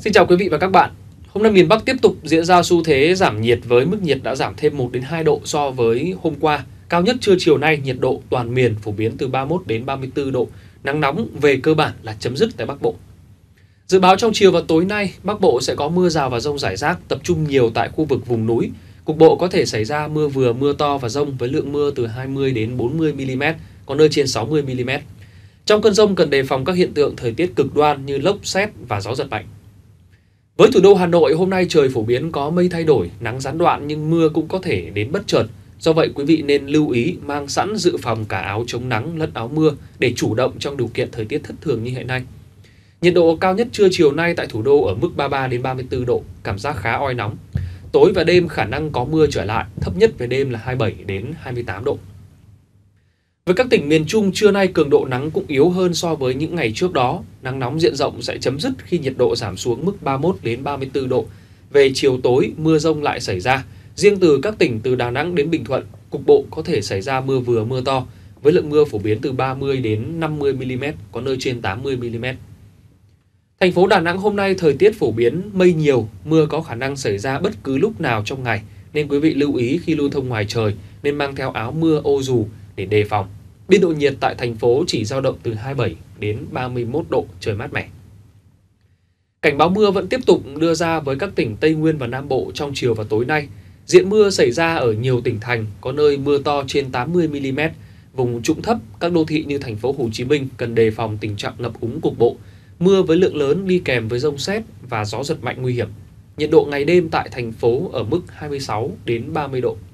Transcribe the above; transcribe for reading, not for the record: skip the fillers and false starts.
Xin chào quý vị và các bạn. Hôm nay miền Bắc tiếp tục diễn ra xu thế giảm nhiệt với mức nhiệt đã giảm thêm 1 đến 2 độ so với hôm qua. Cao nhất trưa chiều nay nhiệt độ toàn miền phổ biến từ 31 đến 34 độ. Nắng nóng về cơ bản là chấm dứt tại Bắc Bộ. Dự báo trong chiều và tối nay, Bắc Bộ sẽ có mưa rào và dông rải rác, tập trung nhiều tại khu vực vùng núi. Cục bộ có thể xảy ra mưa vừa, mưa to và dông với lượng mưa từ 20 đến 40 mm, có nơi trên 60 mm. Trong cơn dông cần đề phòng các hiện tượng thời tiết cực đoan như lốc, sét và gió giật mạnh. Với thủ đô Hà Nội, hôm nay trời phổ biến có mây thay đổi, nắng gián đoạn nhưng mưa cũng có thể đến bất chợt. Do vậy, quý vị nên lưu ý mang sẵn dự phòng cả áo chống nắng lẫn áo mưa để chủ động trong điều kiện thời tiết thất thường như hiện nay. Nhiệt độ cao nhất trưa chiều nay tại thủ đô ở mức 33 đến 34 độ, cảm giác khá oi nóng. Tối và đêm khả năng có mưa trở lại, thấp nhất về đêm là 27 đến 28 độ. Với các tỉnh miền Trung, trưa nay cường độ nắng cũng yếu hơn so với những ngày trước đó. Nắng nóng diện rộng sẽ chấm dứt khi nhiệt độ giảm xuống mức 31 đến 34 độ. Về chiều tối, mưa dông lại xảy ra. Riêng từ các tỉnh từ Đà Nẵng đến Bình Thuận, cục bộ có thể xảy ra mưa vừa mưa to, với lượng mưa phổ biến từ 30 đến 50 mm, có nơi trên 80 mm. Thành phố Đà Nẵng hôm nay thời tiết phổ biến mây nhiều, mưa có khả năng xảy ra bất cứ lúc nào trong ngày, nên quý vị lưu ý khi lưu thông ngoài trời nên mang theo áo mưa ô dù để đề phòng. Biên độ nhiệt tại thành phố chỉ dao động từ 27 đến 31 độ, trời mát mẻ. Cảnh báo mưa vẫn tiếp tục đưa ra với các tỉnh Tây Nguyên và Nam Bộ trong chiều và tối nay. Diện mưa xảy ra ở nhiều tỉnh thành, có nơi mưa to trên 80 mm. Vùng trũng thấp, các đô thị như thành phố Hồ Chí Minh cần đề phòng tình trạng ngập úng cục bộ. Mưa với lượng lớn đi kèm với dông sét và gió giật mạnh nguy hiểm. Nhiệt độ ngày đêm tại thành phố ở mức 26 đến 30 độ.